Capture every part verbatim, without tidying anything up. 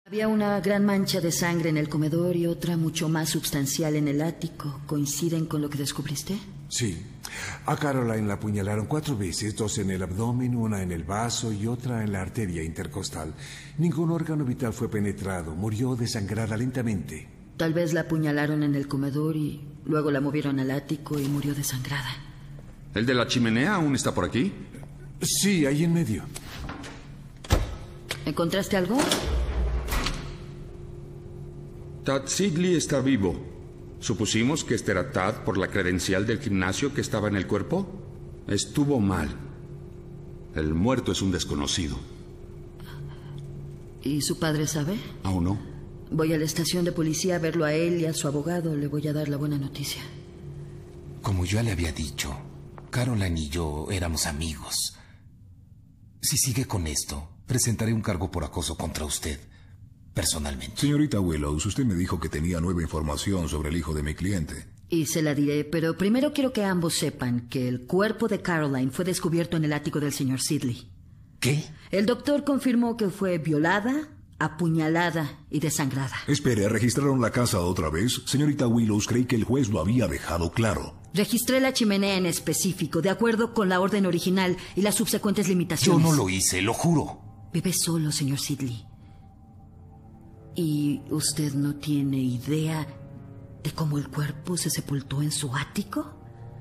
Había una gran mancha de sangre en el comedor y otra mucho más sustancial en el ático. ¿Coinciden con lo que descubriste? Sí. A Caroline la apuñalaron cuatro veces, dos en el abdomen, una en el vaso y otra en la arteria intercostal. Ningún órgano vital fue penetrado. Murió desangrada lentamente. Tal vez la apuñalaron en el comedor y luego la movieron al ático y murió desangrada. ¿El de la chimenea aún está por aquí? Sí, ahí en medio. ¿Encontraste algo? Tad Sidley está vivo. Supusimos que este era Tad por la credencial del gimnasio que estaba en el cuerpo. Estuvo mal. El muerto es un desconocido. ¿Y su padre sabe? ¿Aún no? Voy a la estación de policía a verlo a él y a su abogado. Le voy a dar la buena noticia. Como ya le había dicho, Caroline y yo éramos amigos. Si sigue con esto, presentaré un cargo por acoso contra usted. Personalmente. Señorita Willows, usted me dijo que tenía nueva información sobre el hijo de mi cliente. Y se la diré, pero primero quiero que ambos sepan que el cuerpo de Caroline fue descubierto en el ático del señor Sidley. ¿Qué? El doctor confirmó que fue violada, apuñalada y desangrada. Espere, ¿registraron la casa otra vez? Señorita Willows, creí que el juez lo había dejado claro. Registré la chimenea en específico, de acuerdo con la orden original y las subsecuentes limitaciones. Yo no lo hice, lo juro. Vive solo, señor Sidley. ¿Y usted no tiene idea de cómo el cuerpo se sepultó en su ático?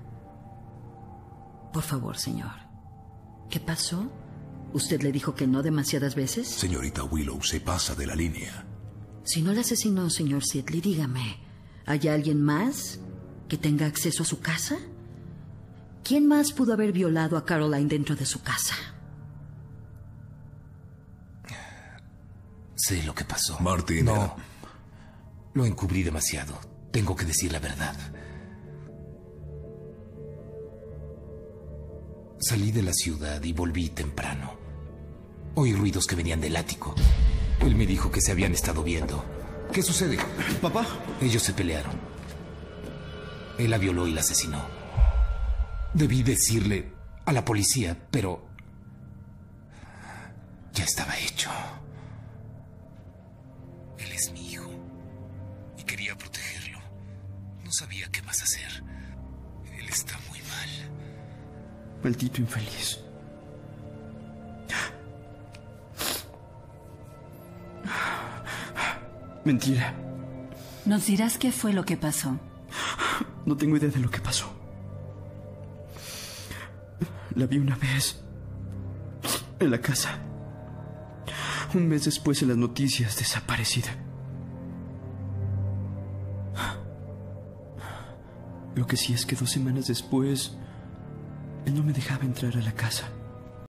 Por favor, señor. ¿Qué pasó? ¿Usted le dijo que no demasiadas veces? Señorita Willows, se pasa de la línea. Si no la asesinó, señor Sidley, dígame, ¿hay alguien más que tenga acceso a su casa? ¿Quién más pudo haber violado a Caroline dentro de su casa? Sé lo que pasó. Martin. No. Era... Lo encubrí demasiado. Tengo que decir la verdad. Salí de la ciudad y volví temprano. Oí ruidos que venían del ático. Él me dijo que se habían estado viendo. ¿Qué sucede? ¿Papá? Ellos se pelearon. Él la violó y la asesinó. Debí decirle a la policía, pero ya estaba hecho. Él es mi hijo y quería protegerlo. No sabía qué más hacer. Él está muy mal. Maldito infeliz. Mentira. ¿Nos dirás qué fue lo que pasó? No tengo idea de lo que pasó. La vi una vez en la casa. Un mes después en las noticias, desaparecida. Lo que sí es que dos semanas después, él no me dejaba entrar a la casa.